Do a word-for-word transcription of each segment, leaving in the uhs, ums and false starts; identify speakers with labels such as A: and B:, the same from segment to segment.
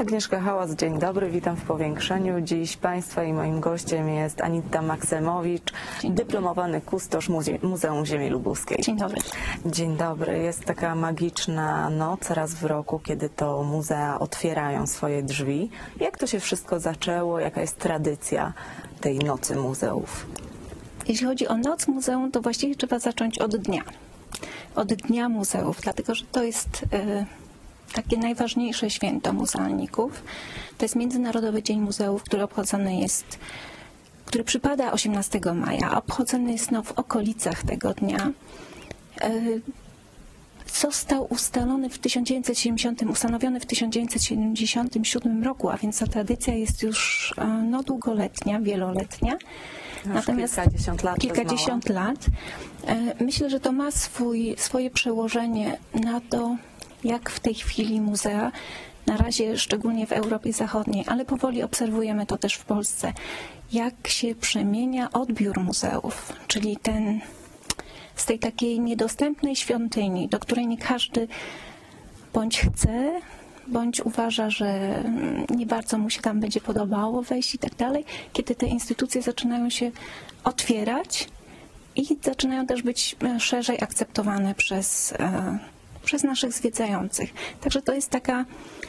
A: Agnieszka Hałas, dzień dobry, witam w Powiększeniu. Dziś Państwa i moim gościem jest Anita Maksemowicz, dyplomowany kustosz Muze Muzeum Ziemi Lubuskiej.
B: Dzień dobry.
A: Dzień dobry. Jest taka magiczna noc raz w roku, kiedy to muzea otwierają swoje drzwi. Jak to się wszystko zaczęło? Jaka jest tradycja tej nocy muzeów?
B: Jeśli chodzi o noc muzeum, to właściwie trzeba zacząć od dnia. Od dnia muzeów, dlatego że to jest y, takie najważniejsze święto muzealników. To jest Międzynarodowy Dzień Muzeów, który obchodzony jest, który przypada osiemnastego maja, obchodzony jest no, w okolicach tego dnia. Y, Został ustalony w tysiąc dziewięćset siedemdziesiątym, ustanowiony w tysiąc dziewięćset siedemdziesiątym siódmym roku, a więc ta tradycja jest już no, długoletnia, wieloletnia.
A: Już
B: Natomiast
A: kilkadziesiąt lat.
B: kilkadziesiąt lat. Myślę, że to ma swój, swoje przełożenie na to, jak w tej chwili muzea, na razie szczególnie w Europie Zachodniej, ale powoli obserwujemy to też w Polsce, jak się przemienia odbiór muzeów, czyli ten z tej takiej niedostępnej świątyni, do której nie każdy bądź chce, bądź uważa, że nie bardzo mu się tam będzie podobało wejść i tak dalej, kiedy te instytucje zaczynają się otwierać i zaczynają też być szerzej akceptowane przez, przez naszych zwiedzających. Także to jest taka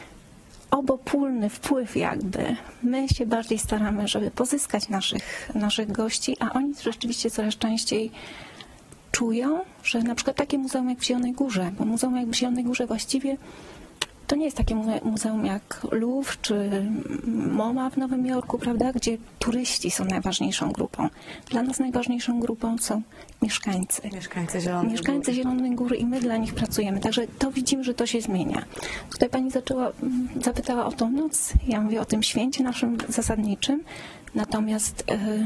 B: obopólny wpływ jakby. My się bardziej staramy, żeby pozyskać naszych, naszych gości, a oni rzeczywiście coraz częściej czują, że na przykład takie muzeum jak w Zielonej Górze, bo muzeum jak w Zielonej Górze właściwie to nie jest takie muzeum jak Louvre czy MoMA w Nowym Jorku, prawda, gdzie turyści są najważniejszą grupą. Dla nas najważniejszą grupą są mieszkańcy.
A: Mieszkańcy Zielonej
B: Mieszkańcy
A: Góry.
B: Zielonej Góry i my dla nich pracujemy. Także to widzimy, że to się zmienia. Tutaj pani zaczęła, zapytała o tą noc. Ja mówię o tym święcie naszym zasadniczym. Natomiast yy,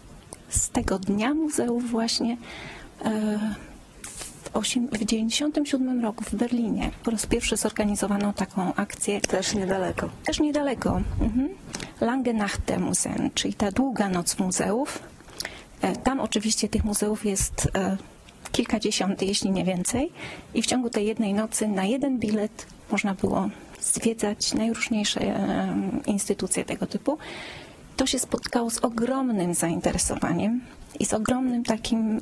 B: z tego dnia muzeów właśnie w tysiąc dziewięćset dziewięćdziesiątym siódmym roku w Berlinie po raz pierwszy zorganizowano taką akcję.
A: Też niedaleko.
B: Też niedaleko. Mhm. Lange Nacht der Museen, czyli ta długa noc muzeów. Tam oczywiście tych muzeów jest kilkadziesiąt, jeśli nie więcej. I w ciągu tej jednej nocy na jeden bilet można było zwiedzać najróżniejsze instytucje tego typu. To się spotkało z ogromnym zainteresowaniem i z ogromnym takim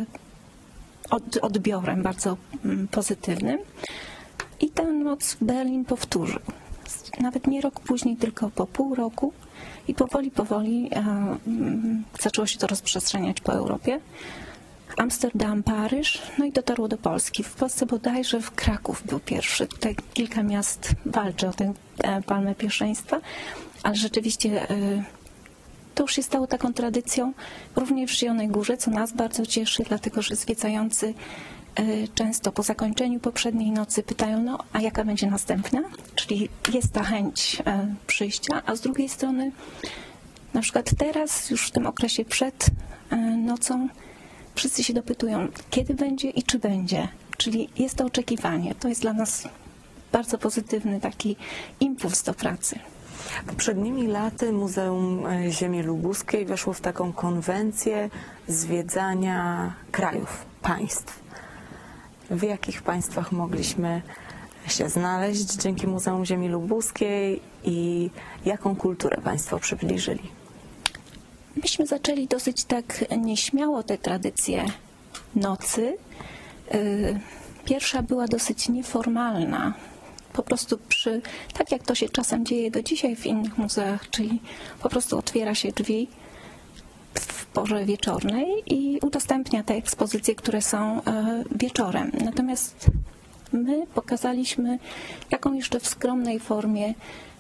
B: odbiorem bardzo pozytywnym. I tę noc Berlin powtórzył. Nawet nie rok później, tylko po pół roku. I powoli, powoli zaczęło się to rozprzestrzeniać po Europie. Amsterdam, Paryż, no i dotarło do Polski. W Polsce bodajże w Kraków był pierwszy. Tutaj kilka miast walczy o tę palmę pierwszeństwa, ale rzeczywiście to już się stało taką tradycją również w Zielonej Górze, co nas bardzo cieszy, dlatego że zwiedzający często po zakończeniu poprzedniej nocy pytają, no a jaka będzie następna? Czyli jest ta chęć przyjścia, a z drugiej strony na przykład teraz, już w tym okresie przed nocą, wszyscy się dopytują, kiedy będzie i czy będzie. Czyli jest to oczekiwanie. To jest dla nas bardzo pozytywny taki impuls do pracy.
A: Poprzednimi laty Muzeum Ziemi Lubuskiej weszło w taką konwencję zwiedzania krajów, państw. W jakich państwach mogliśmy się znaleźć dzięki Muzeum Ziemi Lubuskiej i jaką kulturę Państwo przybliżyli?
B: Myśmy zaczęli dosyć tak nieśmiało te tradycje nocy. Pierwsza była dosyć nieformalna. Po prostu przy, tak jak to się czasem dzieje do dzisiaj w innych muzeach, czyli po prostu otwiera się drzwi w porze wieczornej i udostępnia te ekspozycje, które są wieczorem. Natomiast my pokazaliśmy taką jeszcze w skromnej formie,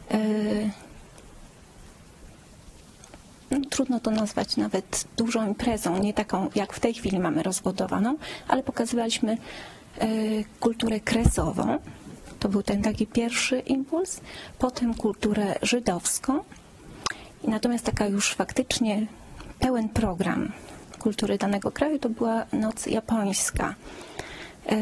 B: no, trudno to nazwać nawet dużą imprezą, nie taką jak w tej chwili mamy rozbudowaną, ale pokazywaliśmy kulturę kresową. To był ten taki pierwszy impuls, potem kulturę żydowską. I natomiast taka już faktycznie pełen program kultury danego kraju to była noc japońska. E,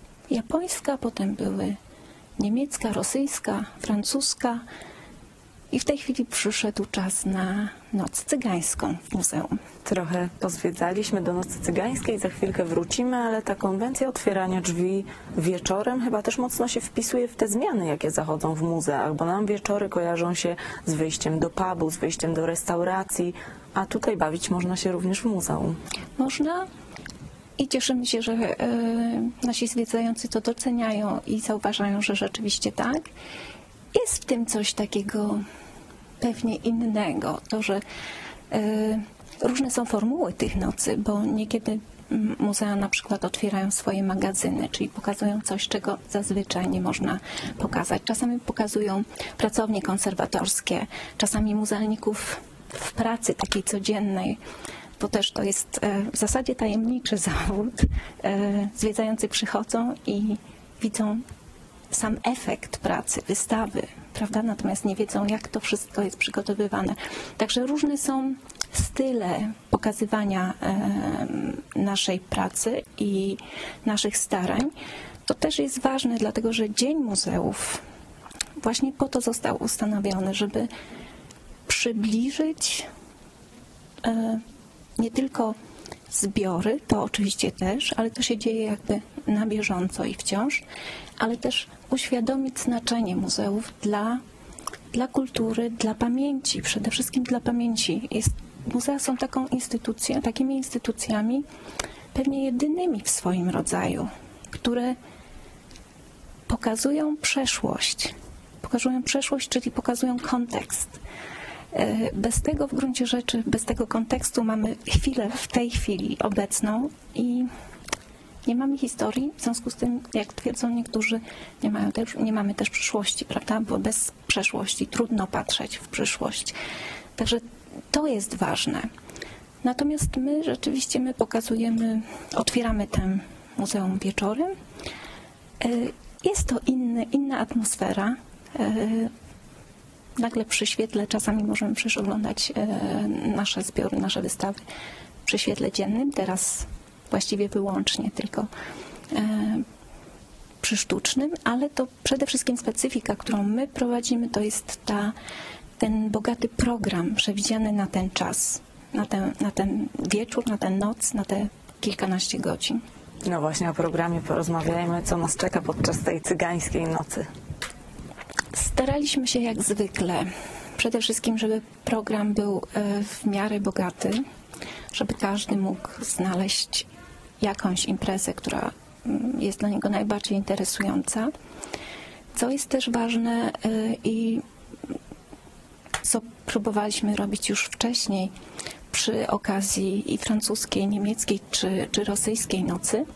B: japońska, potem były niemiecka, rosyjska, francuska I w tej chwili przyszedł czas na noc cygańską w muzeum.
A: Trochę pozwiedzaliśmy do Nocy Cygańskiej, za chwilkę wrócimy, ale ta konwencja otwierania drzwi wieczorem chyba też mocno się wpisuje w te zmiany, jakie zachodzą w muzeach, bo nam wieczory kojarzą się z wyjściem do pubu, z wyjściem do restauracji, a tutaj bawić można się również w muzeum.
B: Można i cieszymy się, że e, nasi zwiedzający to doceniają i zauważają, że rzeczywiście tak. Jest w tym coś takiego pewnie innego, to, że e, różne są formuły tych nocy, bo niekiedy muzea na przykład otwierają swoje magazyny, czyli pokazują coś, czego zazwyczaj nie można pokazać. Czasami pokazują pracownie konserwatorskie, czasami muzealników w pracy takiej codziennej, bo też to jest w zasadzie tajemniczy zawód. Zwiedzający przychodzą i widzą sam efekt pracy, wystawy, prawda? Natomiast nie wiedzą, jak to wszystko jest przygotowywane. Także różne są style pokazywania e, naszej pracy i naszych starań. To też jest ważne, dlatego że Dzień Muzeów właśnie po to został ustanowiony, żeby przybliżyć e, nie tylko zbiory, to oczywiście też, ale to się dzieje jakby na bieżąco i wciąż, ale też uświadomić znaczenie muzeów dla, dla kultury, dla pamięci, przede wszystkim dla pamięci. Jest, muzea są taką instytucją, takimi instytucjami pewnie jedynymi w swoim rodzaju, które pokazują przeszłość. Pokazują przeszłość, czyli pokazują kontekst. Bez tego w gruncie rzeczy, bez tego kontekstu mamy chwilę w tej chwili obecną i nie mamy historii, w związku z tym, jak twierdzą niektórzy, nie, mają też, nie mamy też przyszłości, prawda? Bo bez przeszłości trudno patrzeć w przyszłość. Także to jest ważne. Natomiast my rzeczywiście my pokazujemy, otwieramy ten muzeum wieczorem. Jest to inny, inna atmosfera. Nagle przy świetle czasami możemy przecież oglądać nasze zbiory, nasze wystawy przy świetle dziennym. Teraz właściwie wyłącznie tylko przy sztucznym, ale to przede wszystkim specyfika, którą my prowadzimy, to jest ta, ten bogaty program przewidziany na ten czas, na ten, na ten wieczór, na tę noc, na te kilkanaście godzin.
A: No właśnie o programie porozmawiajmy, co nas czeka podczas tej cygańskiej nocy.
B: Staraliśmy się jak zwykle, przede wszystkim, żeby program był w miarę bogaty, żeby każdy mógł znaleźć jakąś imprezę, która jest dla niego najbardziej interesująca. Co jest też ważne i co próbowaliśmy robić już wcześniej przy okazji i francuskiej, niemieckiej czy, czy rosyjskiej nocy,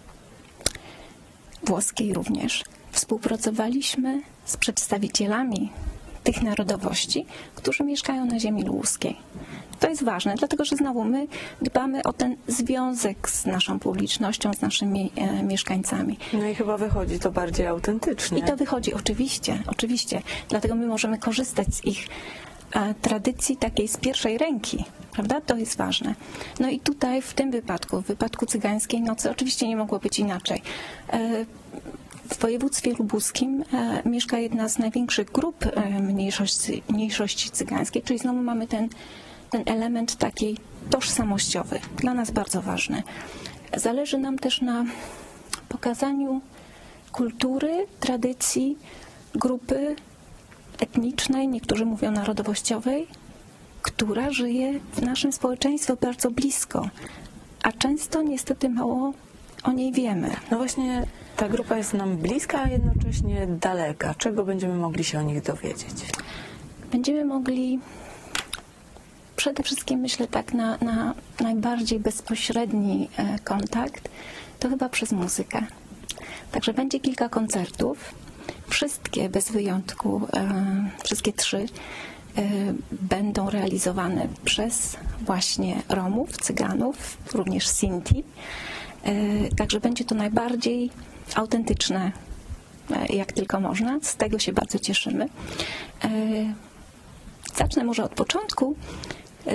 B: włoskiej również, współpracowaliśmy z przedstawicielami tych narodowości, którzy mieszkają na ziemi lubuskiej. To jest ważne, dlatego że znowu my dbamy o ten związek z naszą publicznością, z naszymi e, mieszkańcami.
A: No i chyba wychodzi to bardziej autentycznie.
B: I to wychodzi oczywiście, oczywiście. Dlatego my możemy korzystać z ich e, tradycji takiej z pierwszej ręki, prawda? To jest ważne. No i tutaj w tym wypadku, w wypadku cygańskiej nocy oczywiście nie mogło być inaczej. E, W województwie lubuskim e, mieszka jedna z największych grup e, mniejszości, mniejszości cygańskiej, czyli znowu mamy ten, ten element takiej tożsamościowy, dla nas bardzo ważny. Zależy nam też na pokazaniu kultury, tradycji grupy etnicznej, niektórzy mówią narodowościowej, która żyje w naszym społeczeństwie bardzo blisko, a często niestety mało o niej wiemy.
A: No właśnie ta grupa jest nam bliska, a jednocześnie daleka. Czego będziemy mogli się o nich dowiedzieć?
B: Będziemy mogli przede wszystkim, myślę tak, na, na najbardziej bezpośredni kontakt, to chyba przez muzykę. Także będzie kilka koncertów. Wszystkie bez wyjątku, e, wszystkie trzy e, będą realizowane przez właśnie Romów, Cyganów, również Sinti. E, także będzie to najbardziej autentyczne, e, jak tylko można. Z tego się bardzo cieszymy. E, zacznę może od początku. E,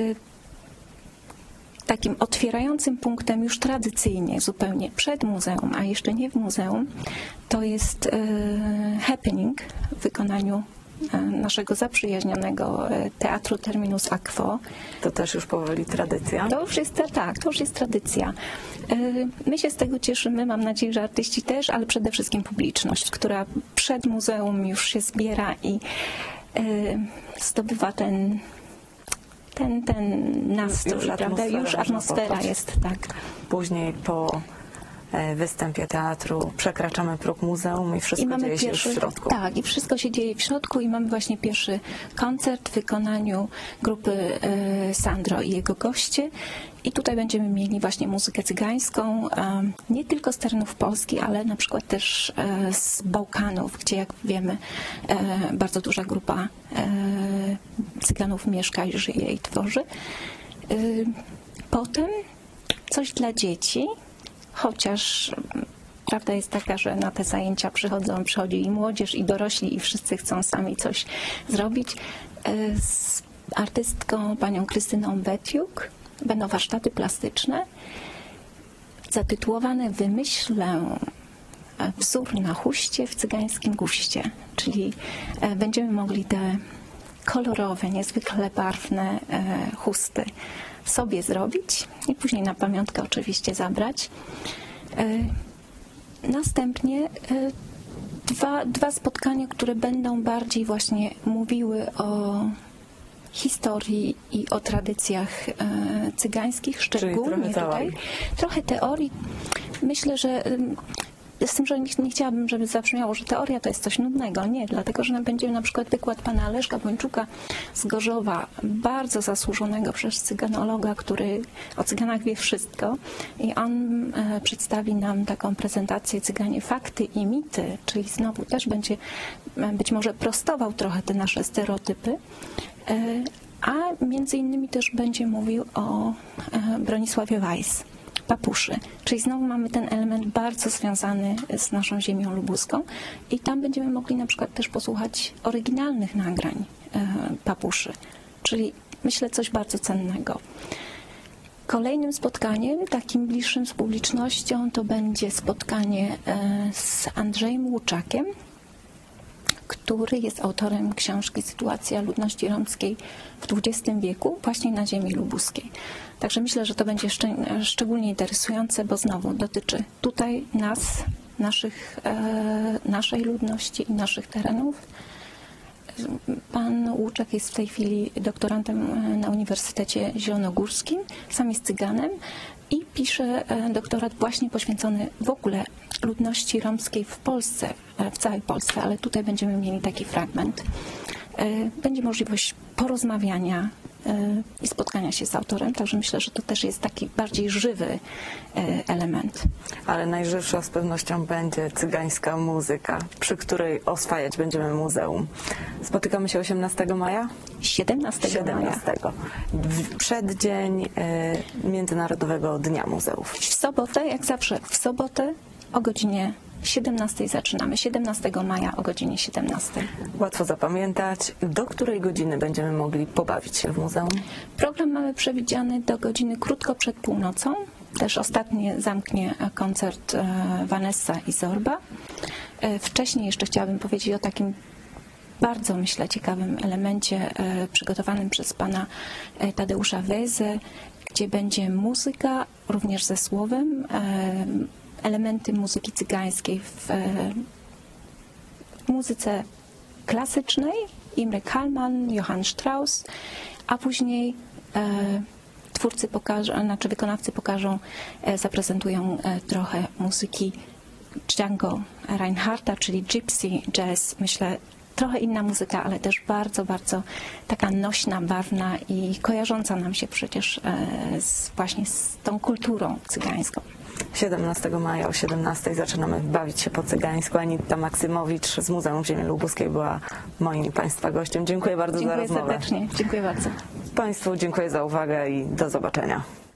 B: Takim otwierającym punktem już tradycyjnie, zupełnie przed muzeum, a jeszcze nie w muzeum, to jest e, happening w wykonaniu e, naszego zaprzyjaźnionego e, Teatru Terminus Aquo.
A: To też już powoli tradycja.
B: To już jest, tak, to już jest tradycja. E, My się z tego cieszymy, mam nadzieję, że artyści też, ale przede wszystkim publiczność, która przed muzeum już się zbiera i e, zdobywa ten, ten, ten nastrój,
A: Już
B: prawda?
A: atmosfera
B: Już
A: można
B: atmosfera
A: poczuć.
B: jest, tak.
A: Później po e, występie teatru przekraczamy próg muzeum i wszystko dzieje się już w środku.
B: Tak, i wszystko się dzieje w środku i mamy właśnie pierwszy koncert w wykonaniu grupy e, Sandro i jego goście. I tutaj będziemy mieli właśnie muzykę cygańską, e, nie tylko z terenów Polski, ale na przykład też e, z Bałkanów, gdzie jak wiemy e, bardzo duża grupa e, Cyganów mieszka i żyje i tworzy. E, Potem coś dla dzieci, chociaż prawda jest taka, że na te zajęcia przychodzą, przychodzi i młodzież, i dorośli, i wszyscy chcą sami coś zrobić. Z artystką, panią Krystyną Betiuk, będą warsztaty plastyczne zatytułowane Wymyślę wzór na chuście w cygańskim guście, czyli będziemy mogli te kolorowe, niezwykle barwne chusty sobie zrobić i później na pamiątkę oczywiście zabrać. Następnie dwa, dwa spotkania, które będą bardziej właśnie mówiły o historii i o tradycjach cygańskich, szczególnie
A: trochę
B: tutaj.
A: teorii.
B: Trochę teorii. Myślę, że z tym, że nie, nie chciałabym, żeby zabrzmiało, że teoria to jest coś nudnego. Nie, dlatego, że będzie na przykład wykład pana Leszka Bończuka z Gorzowa, bardzo zasłużonego przez cyganologa, który o cyganach wie wszystko. I on e, przedstawi nam taką prezentację Cyganie fakty i mity, czyli znowu też będzie e, być może prostował trochę te nasze stereotypy. E, a między innymi też będzie mówił o e, Bronisławie Weiss, Papuszy. Czyli znowu mamy ten element bardzo związany z naszą ziemią lubuską i tam będziemy mogli na przykład też posłuchać oryginalnych nagrań e, Papuszy. Czyli myślę coś bardzo cennego. Kolejnym spotkaniem, takim bliższym z publicznością, to będzie spotkanie e, z Andrzejem Łuczakiem, który jest autorem książki Sytuacja ludności romskiej w dwudziestym wieku właśnie na ziemi lubuskiej. Także myślę, że to będzie szczeg- szczególnie interesujące, bo znowu dotyczy tutaj nas, naszych, e, naszej ludności i naszych terenów. Pan Łuczak jest w tej chwili doktorantem na Uniwersytecie Zielonogórskim, sam jest cyganem i pisze doktorat właśnie poświęcony w ogóle ludności romskiej w Polsce, w całej Polsce, ale tutaj będziemy mieli taki fragment. Będzie możliwość porozmawiania i spotkania się z autorem, także myślę, że to też jest taki bardziej żywy element.
A: Ale najżywsza z pewnością będzie cygańska muzyka, przy której oswajać będziemy muzeum. Spotykamy się osiemnastego maja?
B: siedemnastego maja.
A: siedemnastego. W przeddzień y, Międzynarodowego Dnia Muzeów.
B: W sobotę, jak zawsze, w sobotę o godzinie siedemnastej zaczynamy. siedemnastego maja o godzinie siedemnastej.
A: Łatwo zapamiętać. Do której godziny będziemy mogli pobawić się w muzeum?
B: Program mamy przewidziany do godziny krótko przed północą. Też ostatnie zamknie koncert Vanessa i Zorba. Wcześniej jeszcze chciałabym powiedzieć o takim bardzo, myślę, ciekawym elemencie przygotowanym przez pana Tadeusza Wezę, gdzie będzie muzyka również ze słowem, elementy muzyki cygańskiej w, w muzyce klasycznej, Imre Kalman, Johann Strauss, a później e, twórcy pokażą, znaczy wykonawcy pokażą, e, zaprezentują e, trochę muzyki Django Reinhardta, czyli gypsy jazz, myślę, trochę inna muzyka, ale też bardzo, bardzo taka nośna, barwna i kojarząca nam się przecież e, z, właśnie z tą kulturą cygańską.
A: siedemnastego maja o siedemnastej zaczynamy bawić się po cygańsku. Anita Maksymowicz z Muzeum Ziemi Lubuskiej była moim i Państwa gościem. Dziękuję bardzo
B: Dziękuję
A: za rozmowę.
B: serdecznie. Dziękuję bardzo.
A: Państwu dziękuję za uwagę i do zobaczenia.